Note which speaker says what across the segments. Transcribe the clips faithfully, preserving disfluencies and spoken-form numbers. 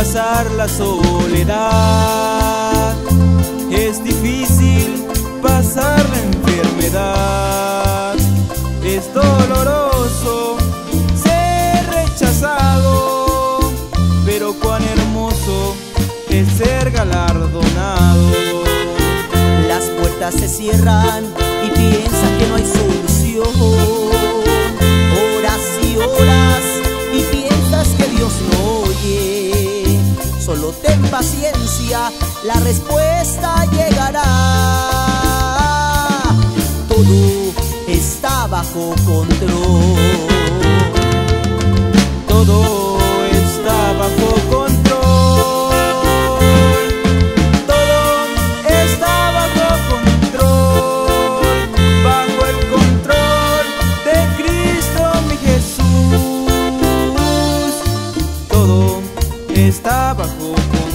Speaker 1: pasar la soledad, es difícil pasar la enfermedad, es doloroso ser rechazado, pero cuán hermoso es ser galardonado.
Speaker 2: Las puertas se cierran y piensas que no hay solución, horas y horas y piensas que Dios no oye. Solo ten paciencia, la respuesta llegará. Todo está bajo control.
Speaker 1: Todo está bajo control. Todo está bajo control. Bajo el control de Cristo mi Jesús. Todo está bajo control.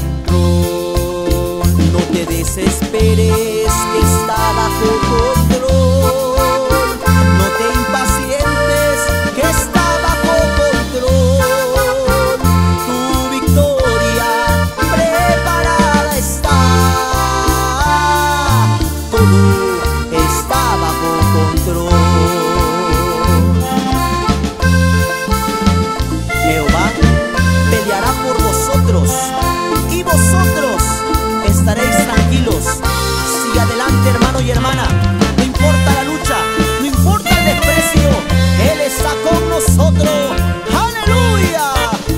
Speaker 2: No te desesperes, que está bajo control. No te impacientes, que está bajo control. Tu victoria preparada está. Todo está bajo control. Jehová peleará por vosotros y vosotros estaréis tranquilos. Sigue adelante, hermano y hermana. No importa la lucha, no importa el desprecio, Él está con nosotros. ¡Aleluya!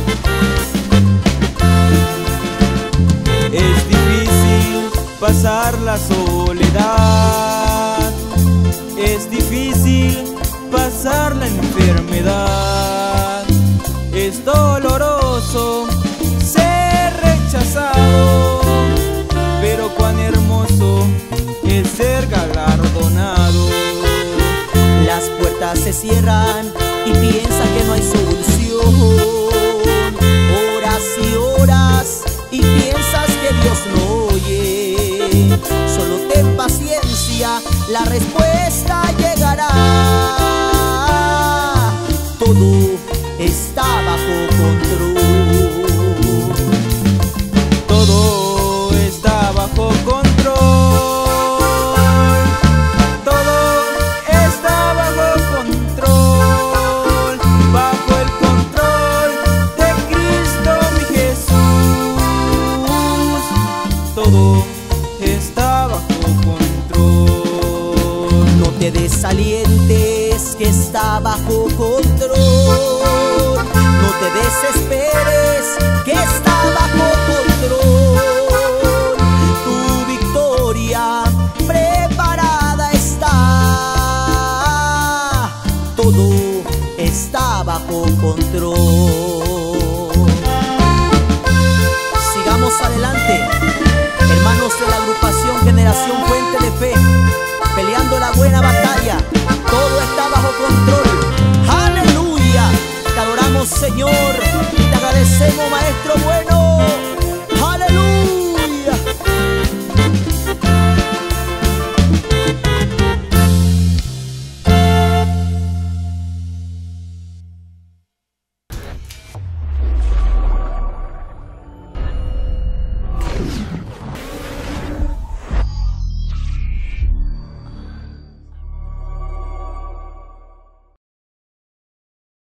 Speaker 1: Es difícil pasar la soledad, es difícil pasar la enfermedad, es doloroso ser rechazado, pero cuán hermoso es ser galardonado.
Speaker 2: Las puertas se cierran y piensa que no hay solución, horas y horas y piensas que Dios no oye. Solo ten paciencia, la respuesta llegará. Todo está bajo control.
Speaker 1: Todo está bajo control. Todo está bajo control. Bajo el control de Cristo mi Jesús. Todo está bajo control.
Speaker 2: No te desalientes, que está bajo control. No te desesperes, que está bajo control. Tu victoria preparada está. Todo está bajo control. Sigamos adelante, hermanos de la agrupación Generación Fuente de Fe, peleando la buena batalla. Todo está bajo control. ¡Aleluya! Te adoramos, Señor, y te agradecemos, Maestro.